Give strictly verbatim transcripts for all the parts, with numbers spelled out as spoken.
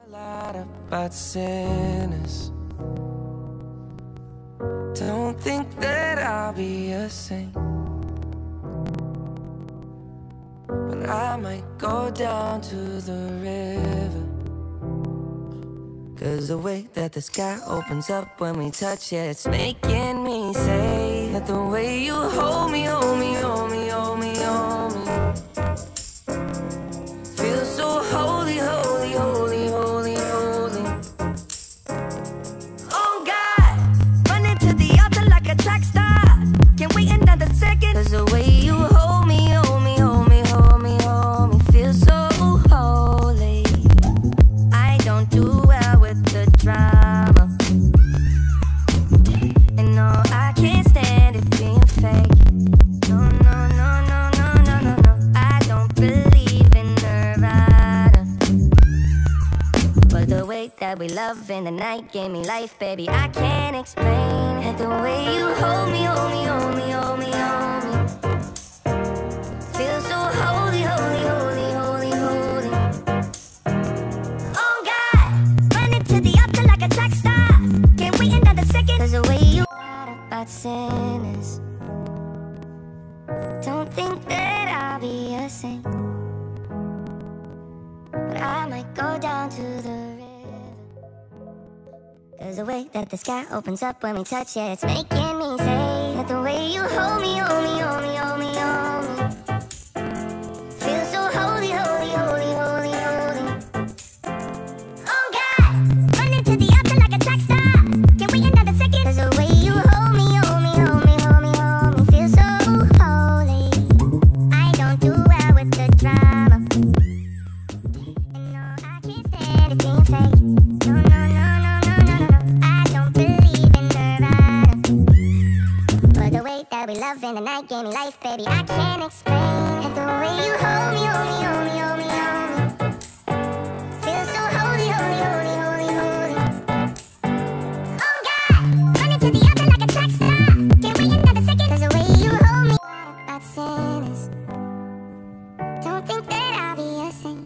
A lot about sinners. Don't think that I'll be a saint, but I might go down to the river. Cause the way that the sky opens up when we touch it, it's making me say that the way you hold me, hold me, hold me, hold me, hold me, feels so holy, holy, holy, holy, holy. Oh God, running to the altar like a track star. Can't wait another second. Cause the way you hold me, hold me, hold me, hold me, hold me, feels so holy. I don't do well with the drama, and no, I can't stand it being fake. No, no, no, no, no, no, no, no. I don't believe in Nirvana, but the way that we love in the night gave me life, baby. I can't explain it. The way you hold me, hold me, hold me, hold me, hold me, feels so holy, holy, holy, holy, holy. Oh God, running to the altar like a track star. Can't wait another second. Cause the way you about sinners. Don't think that I'll be a saint, but I might go down to the river. Cause the way that the sky opens up when we touch it, it's making me say that the way you hold me, hold me, hold me, hold me, hold me, feels so holy, holy, holy, holy, holy. Oh God, running to the altar like a track star. Can't wait another second. Cause the way you hold me, hold me, hold me, hold me, hold me, feels so holy. I don't do well with the drama, and no, I can't stand it being fake. No, no, no, no, no, no, no, no. I don't believe in Nirvana, but the way that we love in the night gave me life, baby. I can't explain it. The way you hold me, hold me, hold me, hold me, hold me, feels so holy, holy, holy, holy, holy. Oh God, running to the altar like a track star. Can't wait another second. Cause the way you hold me about sinners. Don't think that I'll be a saint,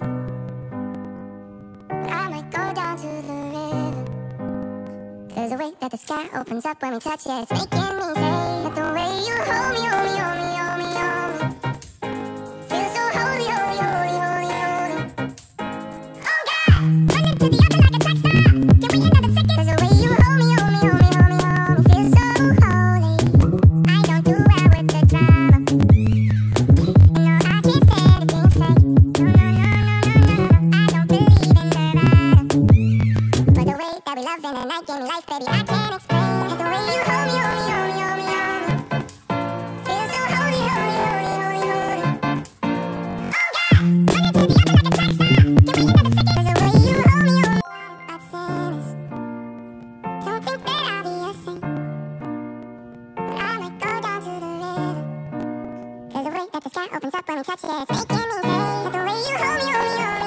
but I might go down to the river. Cause the way that the sky opens up when we touch it, it's making me say that the way you hold me, hold me, hold me, hold me, hold me, feels so holy, holy, holy, holy, holy. Oh God, running to the altar like a track star. Can't wait another second. Cause the way you hold me, hold me, hold me, hold me, hold me, feels so holy. I don't do well with the drama, and no, I can't stand it being fake. No, no, no, no, no, no, no, no. I don't believe in Nirvana, but the way that we love in the night gave me life, baby. I can't explain it. The way you hold me, hold me, hold me, hold me, hold me, feels so holy, holy, holy, holy, holy. Oh God, running to the altar like a track star. Can't wait another second. Cause the way you hold me, hold me, about sinners. Don't think that I'll be a saint, but I might go down to the river. Cause the way that the sky opens up when we touch it, it's making me say that the way you hold me, hold me, hold me,